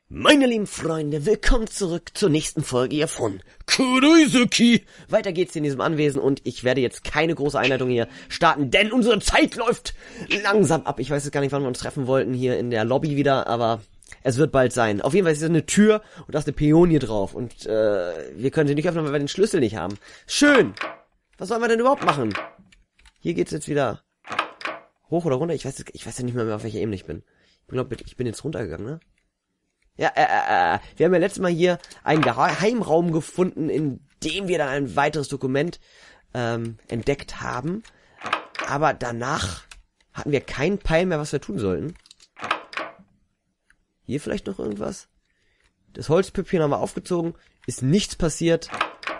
Meine lieben Freunde, willkommen zurück zur nächsten Folge hier von Kuroizuki. Weiter geht's in diesem Anwesen und ich werde jetzt keine große Einleitung hier starten, denn unsere Zeit läuft langsam ab. Ich weiß jetzt gar nicht, wann wir uns treffen wollten hier in der Lobby wieder, aber es wird bald sein. Auf jeden Fall ist es eine Tür und da ist eine Pionier drauf und wir können sie nicht öffnen, weil wir den Schlüssel nicht haben. Schön! Was sollen wir denn überhaupt machen? Hier geht's jetzt wieder hoch oder runter. Ich weiß ja nicht mehr, auf welcher Ebene ich bin. Ich glaube, ich bin jetzt runtergegangen, ne? Ja, wir haben ja letztes Mal hier einen Geheimraum gefunden, in dem wir dann ein weiteres Dokument entdeckt haben. Aber danach hatten wir keinen Peil mehr, was wir tun sollten. Hier vielleicht noch irgendwas? Das Holzpüppchen haben wir aufgezogen, ist nichts passiert.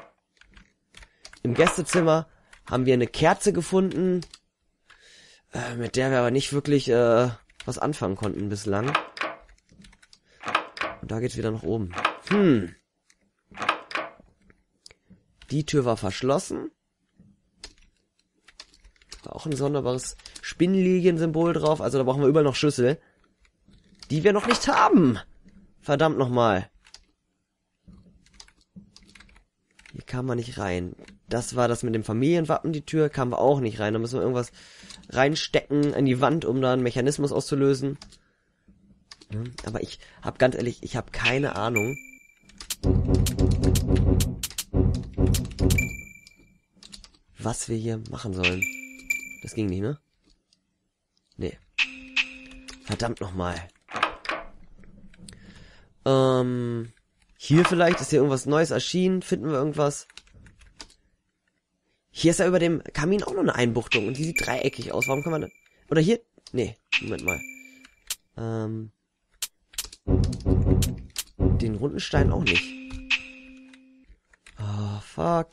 Im Gästezimmer haben wir eine Kerze gefunden, mit der wir aber nicht wirklich was anfangen konnten bislang. Und da geht's wieder nach oben. Die Tür war verschlossen. War auch ein sonderbares Spinnlilien-Symbol drauf. Also da brauchen wir überall noch Schlüssel, die wir noch nicht haben. Verdammt nochmal. Hier kam man nicht rein. Das war das mit dem Familienwappen, die Tür. Kamen wir auch nicht rein. Da müssen wir irgendwas reinstecken in die Wand, um da einen Mechanismus auszulösen. Aber ich habe ganz ehrlich, ich habe keine Ahnung. Was wir hier machen sollen. Das ging nicht, ne? Nee. Verdammt nochmal. Hier vielleicht ist hier irgendwas Neues erschienen. Finden wir irgendwas? Hier ist ja über dem Kamin auch noch eine Einbuchtung. Und die sieht dreieckig aus. Warum kann man da... Oder hier? Nee, Moment mal. Den runden Stein auch nicht. Oh, fuck.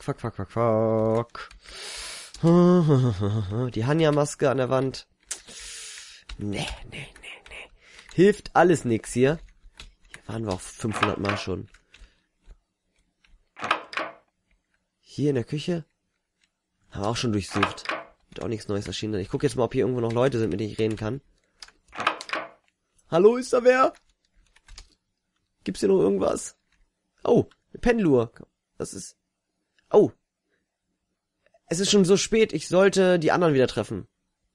Die Hanja-Maske an der Wand. Nee. Hilft alles nix hier. Hier waren wir auch 500 Mal schon. Hier in der Küche haben wir auch schon durchsucht. Hat auch nichts Neues erschienen. Ich gucke jetzt mal, ob hier irgendwo noch Leute sind, mit denen ich reden kann. Hallo, ist da wer? Gibt's hier noch irgendwas? Oh, eine Pendeluhr. Das ist... Oh. Es ist schon so spät, ich sollte die anderen wieder treffen.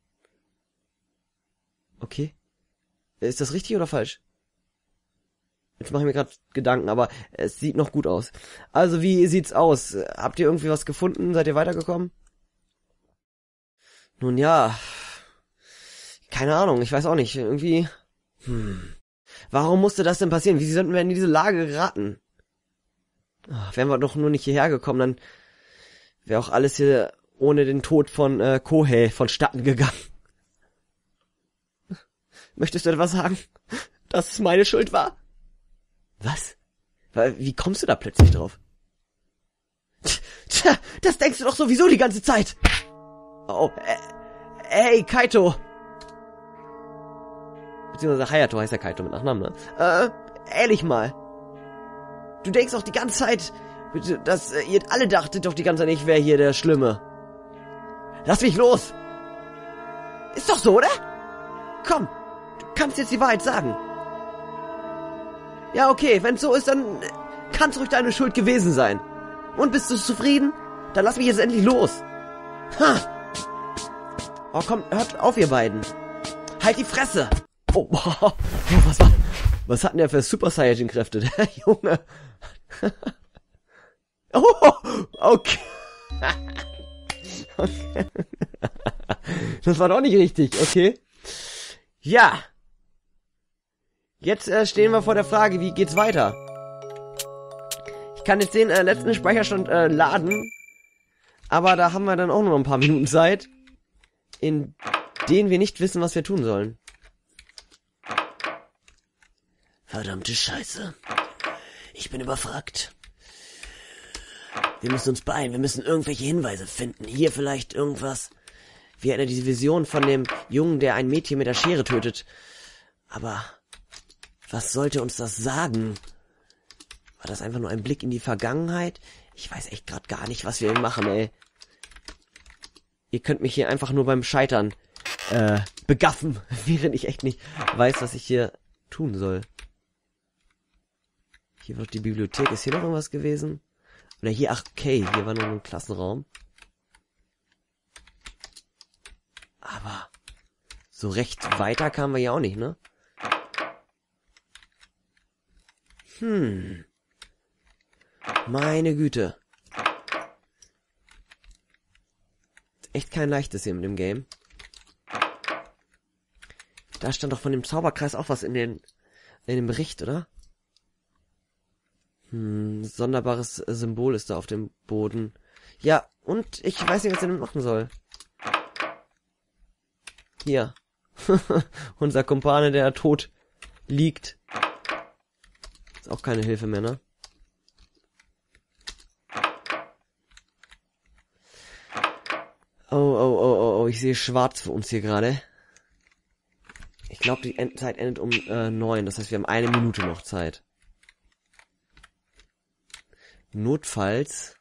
Okay. Ist das richtig oder falsch? Jetzt mache ich mir gerade Gedanken, aber es sieht noch gut aus. Also, wie sieht's aus? Habt ihr irgendwie was gefunden? Seid ihr weitergekommen? Nun ja. Keine Ahnung, ich weiß auch nicht. Irgendwie... Warum musste das denn passieren? Wie sollten wir in diese Lage geraten? Wären wir doch nur nicht hierher gekommen, dann wäre auch alles hier ohne den Tod von Kohei vonstatten gegangen. Möchtest du etwas sagen? Dass es meine Schuld war? Was? Wie kommst du da plötzlich drauf? Tja, das denkst du doch sowieso die ganze Zeit. Oh, hey, Kaito. Beziehungsweise Hayato heißt ja Kaito mit Nachnamen, ne? Ehrlich mal. Du denkst doch die ganze Zeit, dass ihr alle dachtet doch die ganze Zeit, ich wäre hier der Schlimme. Lass mich los! Ist doch so, oder? Komm, du kannst jetzt die Wahrheit sagen. Ja, okay, wenn es so ist, dann kann's ruhig deine Schuld gewesen sein. Und bist du zufrieden? Dann lass mich jetzt endlich los. Ha! Oh, komm, hört auf, ihr beiden. Halt die Fresse! Oh, was hat denn der für Super Saiyajin-Kräfte, der Junge? Oh, okay. Okay. Das war doch nicht richtig, okay. Ja. Jetzt stehen wir vor der Frage, wie geht's weiter? Ich kann jetzt den letzten Speicherstand laden, aber da haben wir dann auch nur noch ein paar Minuten Zeit, in denen wir nicht wissen, was wir tun sollen. Verdammte Scheiße. Ich bin überfragt. Wir müssen uns beeilen. Wir müssen irgendwelche Hinweise finden. Hier vielleicht irgendwas. Wir hatten ja diese Vision von dem Jungen, der ein Mädchen mit der Schere tötet. Aber was sollte uns das sagen? War das einfach nur ein Blick in die Vergangenheit? Ich weiß echt gerade gar nicht, was wir hier machen, ey. Ihr könnt mich hier einfach nur beim Scheitern begaffen, während ich echt nicht weiß, was ich hier tun soll. Hier war die Bibliothek. Ist hier noch irgendwas gewesen? Oder hier, ach, okay, hier war nur ein Klassenraum. Aber so recht weiter kamen wir ja auch nicht, ne? Meine Güte. Echt kein leichtes hier mit dem Game. Da stand doch von dem Zauberkreis auch was in dem Bericht, oder? Sonderbares Symbol ist da auf dem Boden. Ja, und ich weiß nicht, was ich damit machen soll. Hier. Unser Kumpane, der tot liegt. Ist auch keine Hilfe mehr, ne? Oh, ich sehe schwarz für uns hier gerade. Ich glaube, die Zeit endet um 9. Das heißt, wir haben 1 Minute noch Zeit. Notfalls.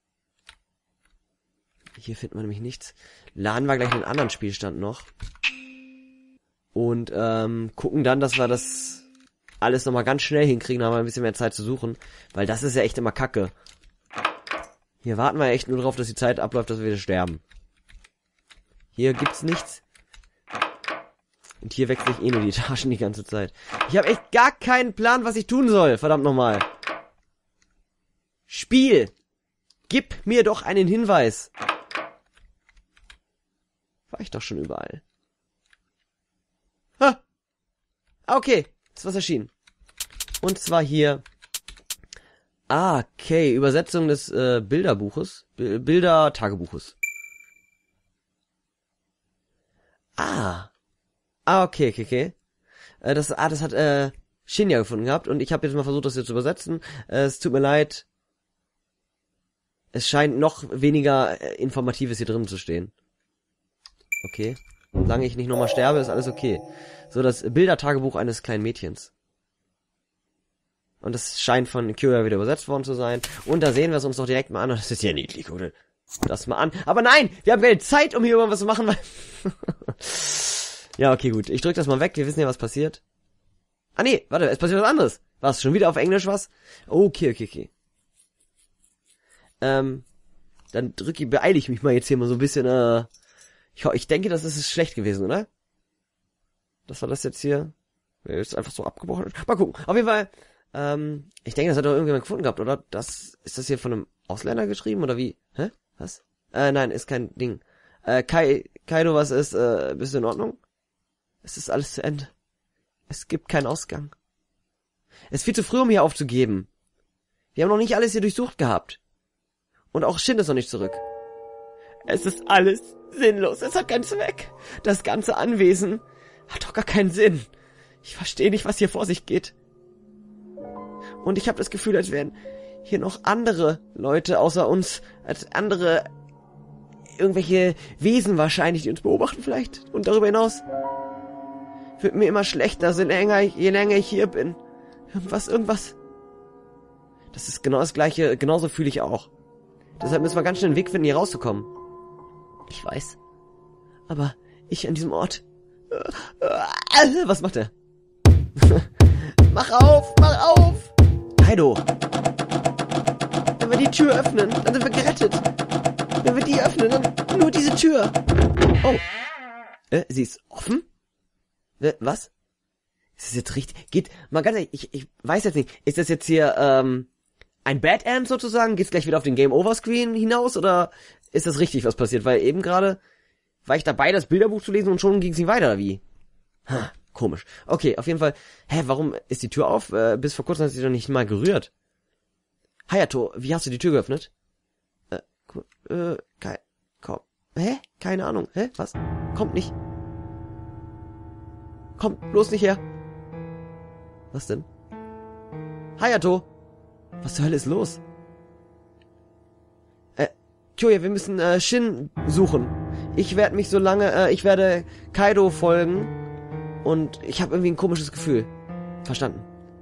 Hier findet man nämlich nichts. Laden wir gleich einen anderen Spielstand noch. Und gucken dann, dass wir das alles nochmal ganz schnell hinkriegen. Da haben wir ein bisschen mehr Zeit zu suchen. Weil das ist ja echt immer Kacke. Hier warten wir echt nur drauf, dass die Zeit abläuft, dass wir wieder sterben. Hier gibt's nichts. Und hier wechsle ich eh nur die Etagen die ganze Zeit. Ich habe echt gar keinen Plan, was ich tun soll. Verdammt nochmal. Spiel! Gib mir doch einen Hinweis. War ich doch schon überall. Ha! Okay, ist was erschienen. Und zwar hier. Ah, okay, Übersetzung des Bilderbuches. Bilder-Tagebuches. Okay. Das hat Shinya gefunden gehabt und ich habe jetzt mal versucht, das hier zu übersetzen. Es tut mir leid. Es scheint noch weniger Informatives hier drin zu stehen. Okay. Solange ich nicht nochmal sterbe, ist alles okay. So, das Bildertagebuch eines kleinen Mädchens. Und das scheint von Kyoya wieder übersetzt worden zu sein. Und da sehen wir es uns doch direkt mal an. Das ist ja niedlich, oder? Das mal an. Aber nein, wir haben keine Zeit, um hier irgendwas zu machen, weil... Ja, okay, gut. Ich drück das mal weg. Wir wissen ja, was passiert. Ah, nee, warte, es passiert was anderes. Was, schon wieder auf Englisch was? Okay. Dann beeile ich mich mal jetzt hier mal so ein bisschen, ich denke, das ist schlecht gewesen, oder? Das war das jetzt hier. Ist einfach so abgebrochen. Mal gucken. Auf jeden Fall, ich denke, das hat doch irgendjemand gefunden gehabt, oder? Ist das hier von einem Ausländer geschrieben, oder wie? Hä? Was? Nein, ist kein Ding. Kaido, was ist, bist du in Ordnung? Es ist alles zu Ende. Es gibt keinen Ausgang. Es ist viel zu früh, um hier aufzugeben. Wir haben noch nicht alles hier durchsucht gehabt. Und auch Shin ist noch nicht zurück. Es ist alles sinnlos. Es hat keinen Zweck. Das ganze Anwesen hat doch gar keinen Sinn. Ich verstehe nicht, was hier vor sich geht. Und ich habe das Gefühl, als wären hier noch andere Leute außer uns, als andere irgendwelche Wesen wahrscheinlich, die uns beobachten vielleicht. Und darüber hinaus wird mir immer schlechter, je länger ich hier bin. Irgendwas. Das ist genau das Gleiche, genauso fühle ich auch. Deshalb müssen wir ganz schnell einen Weg finden, hier rauszukommen. Ich weiß. Aber ich an diesem Ort... Was macht er? Mach auf! Kaido! Wenn wir die Tür öffnen, dann sind wir gerettet. Wenn wir die öffnen, dann nur diese Tür. Oh. Sie ist offen? Was? Ist das jetzt richtig? Geht, mal ganz ehrlich, ich weiß jetzt nicht. Ist das jetzt hier, ein Bad End sozusagen? Geht's gleich wieder auf den Game Over Screen hinaus? Oder ist das richtig, was passiert? Weil eben gerade war ich dabei, das Bilderbuch zu lesen und schon ging's nicht weiter, oder wie? Komisch. Okay, auf jeden Fall. Warum ist die Tür auf? Bis vor kurzem hat sie doch nicht mal gerührt. Hayato, wie hast du die Tür geöffnet? Komm. Keine Ahnung. Was? Kommt nicht. Kommt bloß nicht her. Was denn? Hayato! Was zur Hölle ist los? Kyoya, wir müssen Shin suchen. Ich werde Kaido folgen und ich habe irgendwie ein komisches Gefühl. Verstanden.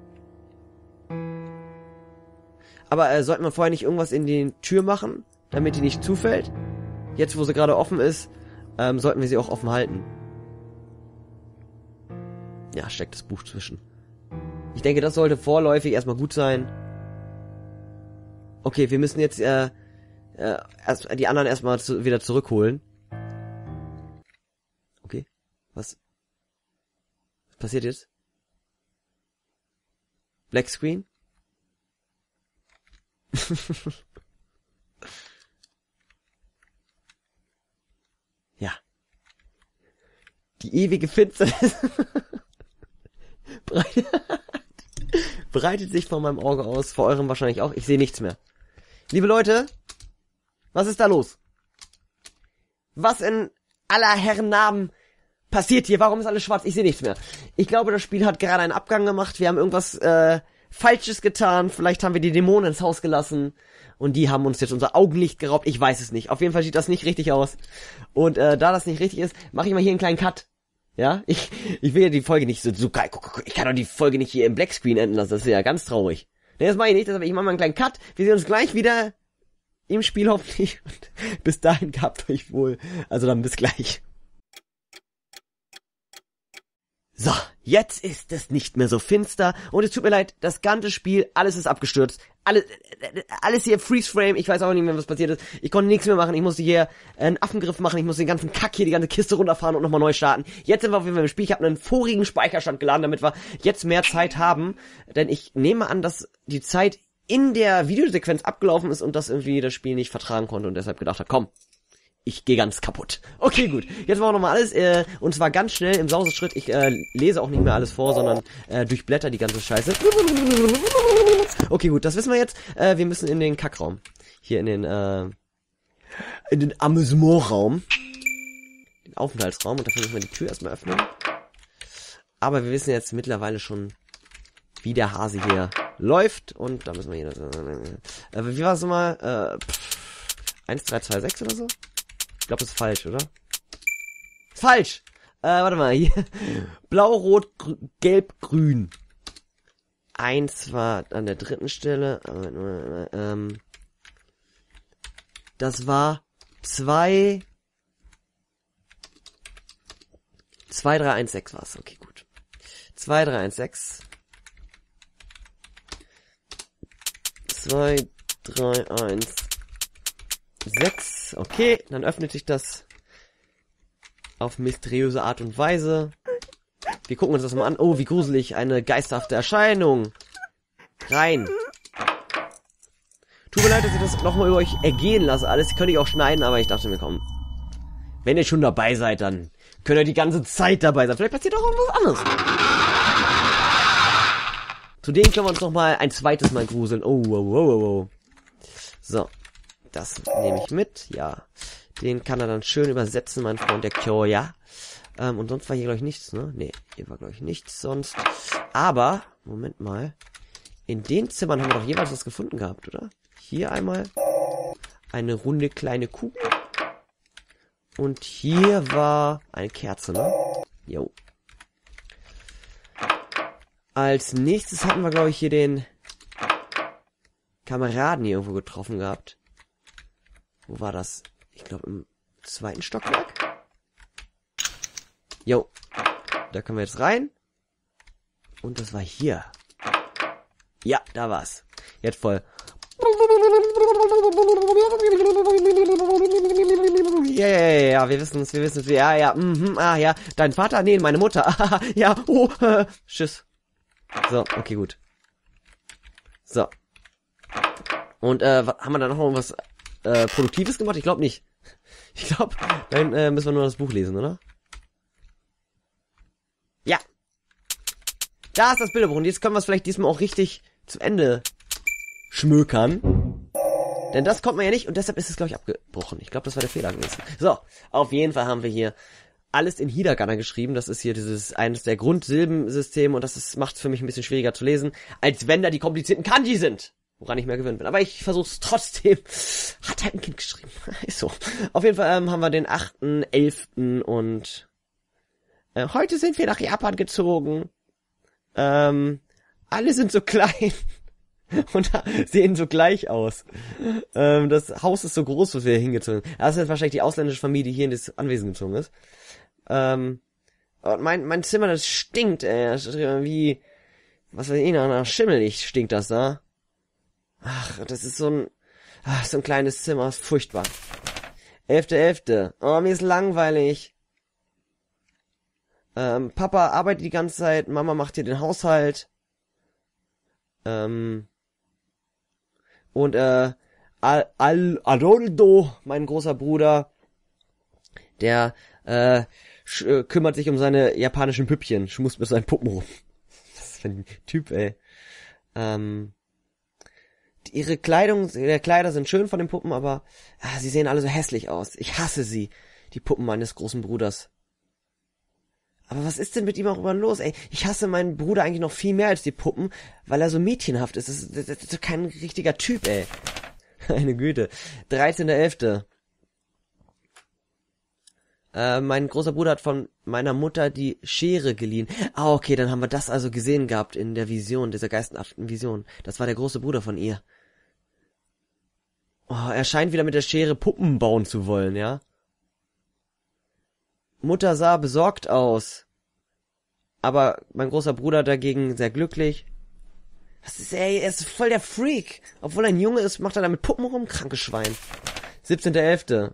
Aber sollten wir vorher nicht irgendwas in die Tür machen, damit die nicht zufällt? Jetzt, wo sie gerade offen ist, sollten wir sie auch offen halten. Ja, steckt das Buch zwischen. Ich denke, das sollte vorläufig erstmal gut sein. Okay, wir müssen jetzt die anderen erstmal wieder zurückholen. Okay, was passiert jetzt? Black Screen? Ja. Die ewige Finsternis breitet sich vor meinem Auge aus, vor eurem wahrscheinlich auch. Ich sehe nichts mehr. Liebe Leute, was ist da los? Was in aller Herren Namen passiert hier? Warum ist alles schwarz? Ich sehe nichts mehr. Ich glaube, das Spiel hat gerade einen Abgang gemacht. Wir haben irgendwas Falsches getan. Vielleicht haben wir die Dämonen ins Haus gelassen. Und die haben uns jetzt unser Augenlicht geraubt. Ich weiß es nicht. Auf jeden Fall sieht das nicht richtig aus. Und da das nicht richtig ist, mache ich mal hier einen kleinen Cut. Ja, ich will ja die Folge nicht so geil. Guck, ich kann doch die Folge nicht hier im Blackscreen enden lassen. Das wäre ja ganz traurig. Nee, das mache ich nicht. Deshalb ich mache mal einen kleinen Cut. Wir sehen uns gleich wieder im Spiel hoffentlich. Und bis dahin gehabt euch wohl. Also dann bis gleich. So, jetzt ist es nicht mehr so finster und es tut mir leid, das ganze Spiel, alles ist abgestürzt. Alles hier Freeze Frame, ich weiß auch nicht mehr, was passiert ist. Ich konnte nichts mehr machen, ich musste hier einen Affengriff machen, ich musste den ganzen Kack hier, die ganze Kiste runterfahren und nochmal neu starten. Jetzt sind wir auf jeden Fall im Spiel, ich habe einen vorigen Speicherstand geladen, damit wir jetzt mehr Zeit haben. Denn ich nehme an, dass die Zeit in der Videosequenz abgelaufen ist und das irgendwie das Spiel nicht vertragen konnte und deshalb gedacht hat, komm. Ich gehe ganz kaputt. Okay, gut. Jetzt machen wir nochmal alles, und zwar ganz schnell im Sauseschritt. Ich lese auch nicht mehr alles vor, sondern durchblätter die ganze Scheiße. Okay, gut, das wissen wir jetzt. Wir müssen in den Kackraum. Hier in den Amusementraum. Den Aufenthaltsraum. Und dafür müssen wir die Tür erstmal öffnen. Aber wir wissen jetzt mittlerweile schon, wie der Hase hier läuft. Und da müssen wir hier... wie war es nochmal? 1326 oder so? Ich glaube, das ist falsch, oder? Falsch! Warte mal, hier. Blau, Rot, Gelb, Grün. 1 war an der dritten Stelle. Das war 2... 2316 war's. Okay, gut. 2316. 2316. Okay, dann öffnet sich das auf mysteriöse Art und Weise. Wir gucken uns das mal an. Oh, wie gruselig. Eine geisterhafte Erscheinung. Rein. Tut mir leid, dass ich das nochmal über euch ergehen lasse. Alles könnte ich auch schneiden, aber ich dachte mir, komm. Wenn ihr schon dabei seid, dann könnt ihr die ganze Zeit dabei sein. Vielleicht passiert auch irgendwas anderes. Zudem können wir uns nochmal ein zweites Mal gruseln. Oh. So. Das nehme ich mit, ja. Den kann er dann schön übersetzen, mein Freund, der Kyoya. Und sonst war hier, glaube ich, nichts, ne? Nee, hier war, glaube ich, nichts sonst. Aber, Moment mal. In den Zimmern haben wir doch jeweils was gefunden gehabt, oder? Hier einmal eine runde kleine Kugel. Und hier war eine Kerze, ne? Jo. Als nächstes hatten wir, glaube ich, hier den Kameraden hier irgendwo getroffen gehabt. Wo war das? Ich glaube im 2. Stockwerk. Jo. Da können wir jetzt rein. Und das war hier. Ja, da war's. Jetzt voll. Ja, wir wissen es. Ja. Ja. Dein Vater? Nee, meine Mutter. Ja, tschüss. So, okay, gut. So. Und, haben wir da noch irgendwas Produktives gemacht? Ich glaube nicht. Ich glaube, dann müssen wir nur das Buch lesen, oder? Ja. Da ist das Bilderbuch. Und jetzt können wir es vielleicht diesmal auch richtig zum Ende schmökern. Denn das kommt man ja nicht und deshalb ist es, glaube ich, abgebrochen. Ich glaube, das war der Fehler gewesen. So, auf jeden Fall haben wir hier alles in Hiragana geschrieben. Das ist hier eines der Grundsilbensysteme und das macht es für mich ein bisschen schwieriger zu lesen, als wenn da die komplizierten Kanji sind. Woran ich mehr gewöhnt bin. Aber ich versuche es trotzdem. Hat halt ein Kind geschrieben. Ist so. Auf jeden Fall haben wir den 8.11. und heute sind wir nach Japan gezogen. Alle sind so klein. Und sehen so gleich aus. Das Haus ist so groß, wo wir hingezogen sind. Das ist wahrscheinlich die ausländische Familie, die hier in das Anwesen gezogen ist. Und mein Zimmer, das stinkt, ey. Das ist wie was weiß ich, nach Schimmel stinkt das da. Ach, das ist so ein kleines Zimmer, ist furchtbar. 11.11. Oh, mir ist langweilig. Papa arbeitet die ganze Zeit, Mama macht hier den Haushalt. Und Adoldo, mein großer Bruder, der kümmert sich um seine japanischen Püppchen, schmust mit seinen Puppen rum. Was ist für ein Typ, ey. Ihre Kleider sind schön von den Puppen, aber sie sehen alle so hässlich aus. Ich hasse sie, die Puppen meines großen Bruders. Aber was ist denn mit ihm auch immer los, ey? Ich hasse meinen Bruder eigentlich noch viel mehr als die Puppen, weil er so mädchenhaft ist. Das ist doch kein richtiger Typ, ey. Meine Güte. 13.11. Mein großer Bruder hat von meiner Mutter die Schere geliehen. Ah, okay, dann haben wir das also gesehen gehabt in der Vision, dieser geistenhaften Vision. Das war der große Bruder von ihr. Oh, er scheint wieder mit der Schere Puppen bauen zu wollen, ja? Mutter sah besorgt aus. Aber mein großer Bruder dagegen sehr glücklich. Er ist voll der Freak. Obwohl er ein Junge ist, macht er da mit Puppen rum, krankes Schwein. 17.11.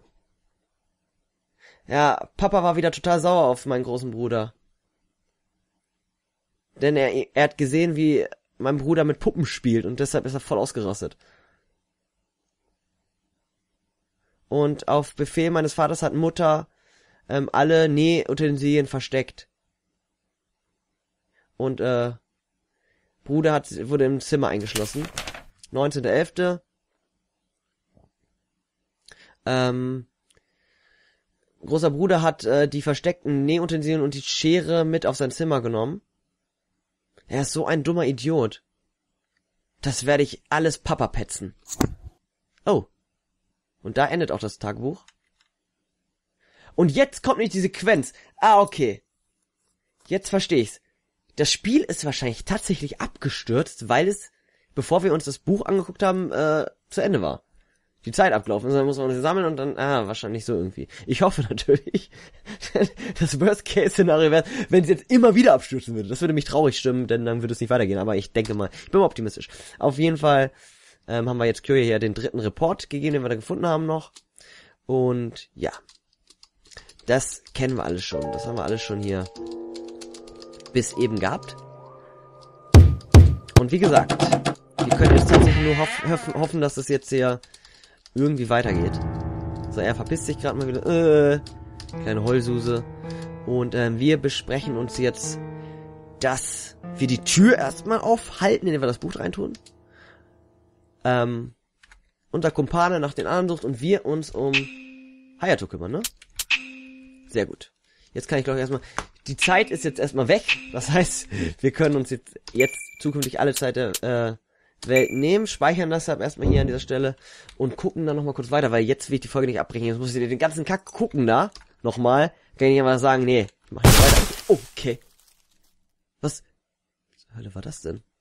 Ja, Papa war wieder total sauer auf meinen großen Bruder. Denn er hat gesehen, wie mein Bruder mit Puppen spielt und deshalb ist er voll ausgerastet. Und auf Befehl meines Vaters hat Mutter alle Nähutensilien versteckt. Und Bruder wurde im Zimmer eingeschlossen. 19.11. Großer Bruder hat die versteckten Nähutensilien und die Schere mit auf sein Zimmer genommen. Er ist so ein dummer Idiot. Das werde ich alles Papa petzen. Oh. Und da endet auch das Tagebuch. Und jetzt kommt nicht die Sequenz. Ah, okay. Jetzt verstehe ich's. Das Spiel ist wahrscheinlich tatsächlich abgestürzt, weil es, bevor wir uns das Buch angeguckt haben, zu Ende war. Die Zeit abgelaufen ist, dann muss man sie sammeln und dann, wahrscheinlich so irgendwie. Ich hoffe natürlich, das Worst-Case-Szenario wäre, wenn es jetzt immer wieder abstürzen würde. Das würde mich traurig stimmen, denn dann würde es nicht weitergehen. Aber ich denke mal, ich bin mal optimistisch. Auf jeden Fall haben wir jetzt Kyoya hier den 3. Report gegeben, den wir da gefunden haben noch. Und ja, das kennen wir alles schon. Das haben wir alles schon hier bis eben gehabt. Und wie gesagt, wir können jetzt tatsächlich nur hoffen, dass das jetzt hier irgendwie weitergeht. So, er verpisst sich gerade mal wieder. Kleine Heulsuse. Und wir besprechen uns jetzt, dass wir die Tür erstmal aufhalten, indem wir das Buch reintun. Unser Kumpane nach den anderen sucht und wir uns um Hayato kümmern, ne? Sehr gut. Jetzt kann ich, glaube ich, erstmal... Die Zeit ist jetzt erstmal weg. Das heißt, wir können uns jetzt zukünftig alle Zeit der Welt nehmen, speichern das erstmal hier an dieser Stelle und gucken dann nochmal kurz weiter, weil jetzt will ich die Folge nicht abbrechen. Jetzt muss ich den ganzen Kack gucken da. Nochmal. Kann ich nicht einfach sagen, nee, ich mach nicht weiter. Okay. Was zur Hölle war das denn?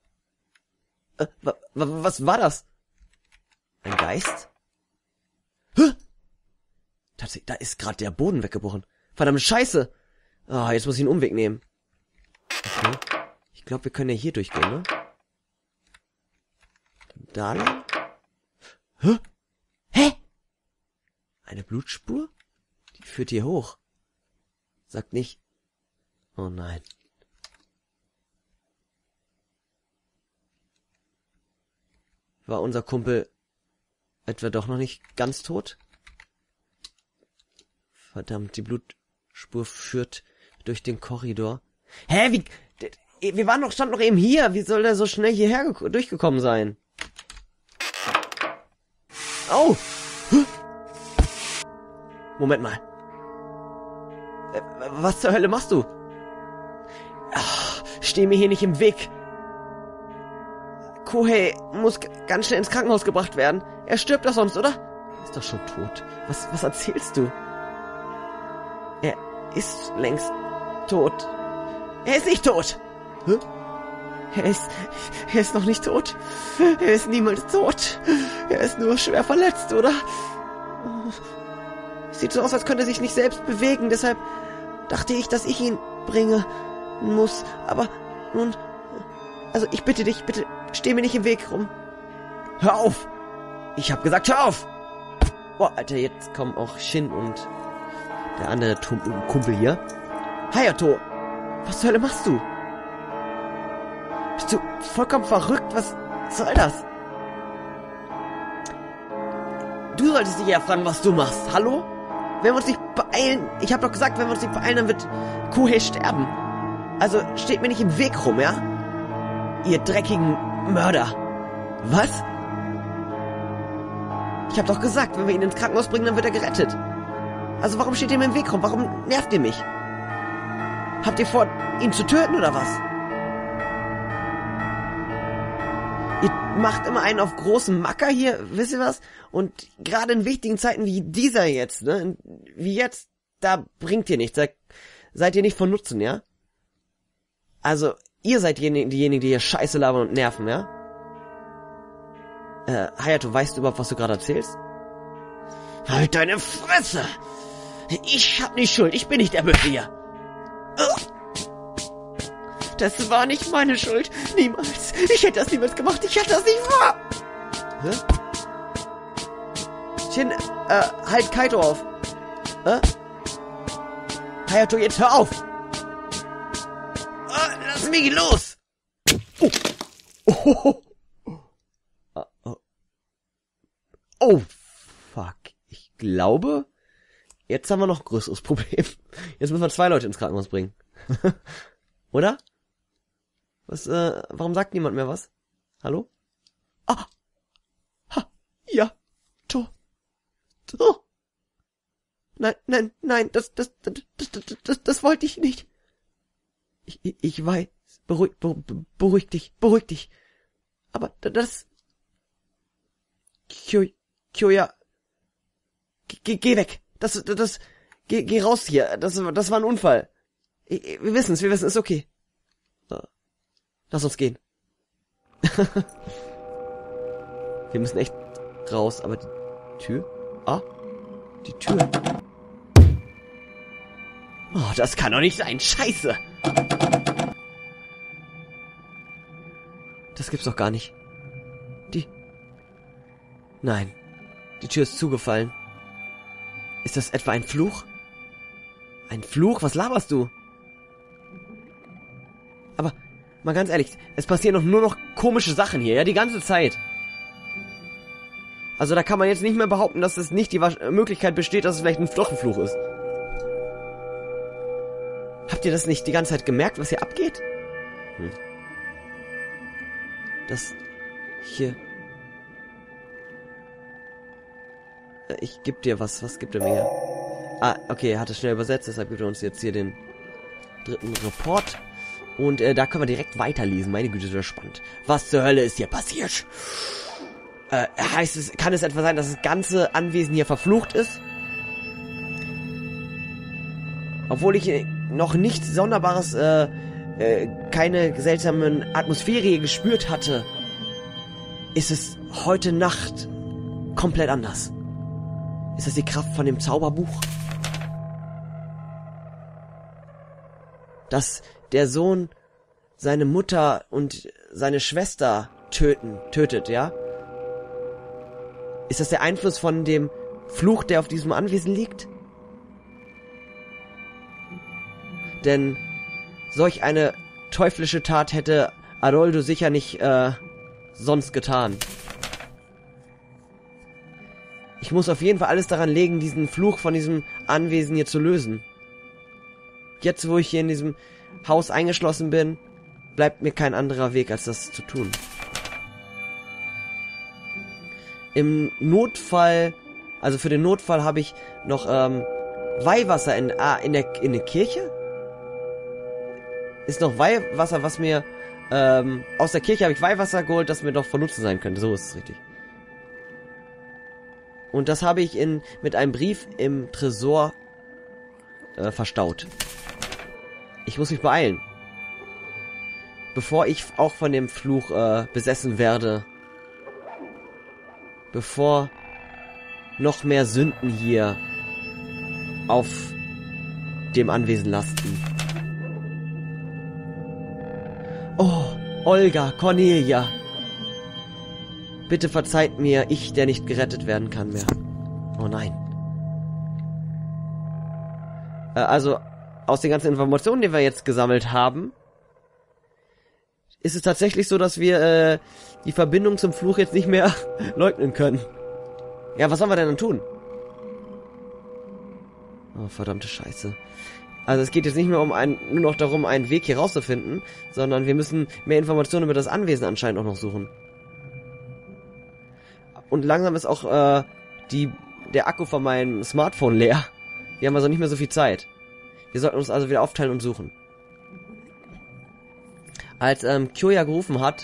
Was war das? Ein Geist? Hä? Tatsächlich, da ist gerade der Boden weggebrochen. Verdammte Scheiße. Ah, jetzt muss ich einen Umweg nehmen. Okay. Ich glaube, wir können ja hier durchgehen, ne? Da lang? Hä? Hä? Eine Blutspur? Die führt hier hoch. Sagt nicht. Oh nein. War unser Kumpel etwa doch noch nicht ganz tot? Verdammt, die Blutspur führt durch den Korridor. Hä, wir standen doch eben hier. Wie soll der so schnell hierher durchgekommen sein? Oh! Moment mal. Was zur Hölle machst du? Ach, steh mir hier nicht im Weg. Kohei muss ganz schnell ins Krankenhaus gebracht werden. Er stirbt doch sonst, oder? Er ist doch schon tot. Was erzählst du? Er ist längst tot. Er ist nicht tot. Hä? Er ist noch nicht tot. Er ist niemals tot. Er ist nur schwer verletzt, oder? Sieht so aus, als könnte er sich nicht selbst bewegen. Deshalb dachte ich, dass ich ihn bringen muss. Aber nun Also ich bitte dich, bitte steh mir nicht im Weg rum. Hör auf! Ich hab gesagt, hör auf! Boah, Alter, jetzt kommen auch Shin und der andere Kumpel hier. Hayato! Was zur Hölle machst du? Bist du vollkommen verrückt? Was soll das? Du solltest dich eher fragen, was du machst. Hallo? Wenn wir uns nicht beeilen... Ich hab doch gesagt, wenn wir uns nicht beeilen, dann wird Kuhei sterben. Also steht mir nicht im Weg rum, ja? Ihr dreckigen Mörder. Was? Ich hab doch gesagt, wenn wir ihn ins Krankenhaus bringen, dann wird er gerettet. Also warum steht ihr mir im Weg rum? Warum nervt ihr mich? Habt ihr vor, ihn zu töten oder was? Ihr macht immer einen auf großen Macker hier, wisst ihr was? Und gerade in wichtigen Zeiten wie dieser jetzt, ne? Wie jetzt, da bringt ihr nichts. Da seid ihr nicht von Nutzen, ja? Also, ihr seid diejenigen, die hier Scheiße labern und nerven, ja? Hayato, weißt du überhaupt, was du gerade erzählst? Halt deine Fresse! Ich hab nicht Schuld, ich bin nicht der Böse hier. Das war nicht meine Schuld. Niemals. Ich hätte das niemals gemacht. Ich hätte das nicht vor. Hä? Shin, halt Kaito auf. Hayato, jetzt hör auf. Lass mich los. Oh, fuck. Ich glaube, jetzt haben wir noch ein größeres Problem. Jetzt müssen wir 2 Leute ins Krankenhaus bringen. Oder? Was, warum sagt niemand mehr was? Hallo? Ah! Ha! Ja! Nein, das wollte ich nicht. Ich weiß. Beruhig dich. Aber das... Kyoya... Geh weg. Geh raus hier. Das war ein Unfall. Wir wissen es, ist okay. Lass uns gehen. Wir müssen echt raus, aber die Tür? Die Tür. Oh, das kann doch nicht sein. Scheiße. Das gibt's doch gar nicht. Nein. Die Tür ist zugefallen. Ist das etwa ein Fluch? Ein Fluch? Was laberst du? Aber, mal ganz ehrlich, es passieren doch nur noch komische Sachen hier, ja, die ganze Zeit. Also da kann man jetzt nicht mehr behaupten, dass es nicht die Möglichkeit besteht, dass es vielleicht doch ein Fluch ist. Habt ihr das nicht die ganze Zeit gemerkt, was hier abgeht? Das hier... Ich geb dir was gibt er mir hier? Okay, er hat es schnell übersetzt, deshalb gibt er uns jetzt hier den 3. Report. Und da können wir direkt weiterlesen. Meine Güte, ist das spannend. Was zur Hölle ist hier passiert? Kann es etwa sein, dass das ganze Anwesen hier verflucht ist? Obwohl ich noch nichts Sonderbares, keine seltsamen Atmosphäre hier gespürt hatte, ist es heute Nacht komplett anders. Ist das die Kraft von dem Zauberbuch? Dass der Sohn seine Mutter und seine Schwester tötet, ja? Ist das der Einfluss von dem Fluch, der auf diesem Anwesen liegt? Denn solch eine teuflische Tat hätte Aroldo sicher nicht sonst getan. Ich muss auf jeden Fall alles daran legen, diesen Fluch von diesem Anwesen hier zu lösen. Jetzt, wo ich hier in diesem Haus eingeschlossen bin, bleibt mir kein anderer Weg, als das zu tun. Im Notfall, also für den Notfall habe ich noch Weihwasser in der Kirche? Ist noch Weihwasser, was mir aus der Kirche habe ich Weihwasser geholt, das mir doch von Nutzen sein könnte. So ist es richtig. Und das habe ich mit einem Brief im Tresor verstaut. Ich muss mich beeilen. Bevor ich auch von dem Fluch besessen werde. Bevor noch mehr Sünden hier auf dem Anwesen lasten. Oh, Olga, Cornelia. Bitte verzeiht mir, ich, der nicht gerettet werden kann mehr. Oh nein. Also, aus den ganzen Informationen, die wir jetzt gesammelt haben, ist es tatsächlich so, dass wir die Verbindung zum Fluch jetzt nicht mehr leugnen können. Ja, was sollen wir denn dann tun? Oh, verdammte Scheiße. Also es geht jetzt nicht mehr nur noch darum, einen Weg hier rauszufinden, sondern wir müssen mehr Informationen über das Anwesen anscheinend auch noch suchen. Und langsam ist auch der Akku von meinem Smartphone leer. Wir haben also nicht mehr so viel Zeit. Wir sollten uns also wieder aufteilen und suchen. Als Kyoya gerufen hat,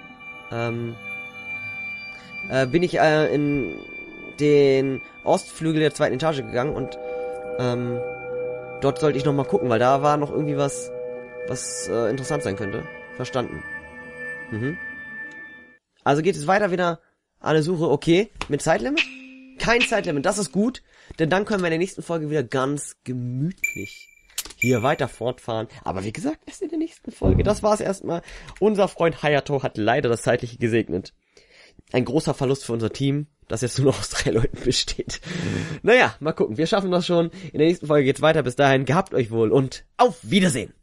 bin ich in den Ostflügel der 2. Etage gegangen und dort sollte ich nochmal gucken, weil da war noch irgendwie was interessant sein könnte. Verstanden. Mhm. Also geht es weiter wieder an der Suche. Okay, mit Zeitlimit? Kein Zeitlimit, das ist gut, denn dann können wir in der nächsten Folge wieder ganz gemütlich hier weiter fortfahren. Aber wie gesagt, erst in der nächsten Folge. Das war's erstmal. Unser Freund Hayato hat leider das Zeitliche gesegnet. Ein großer Verlust für unser Team, das jetzt nur noch aus 3 Leuten besteht. Naja, mal gucken. Wir schaffen das schon. In der nächsten Folge geht's weiter. Bis dahin, gehabt euch wohl und auf Wiedersehen.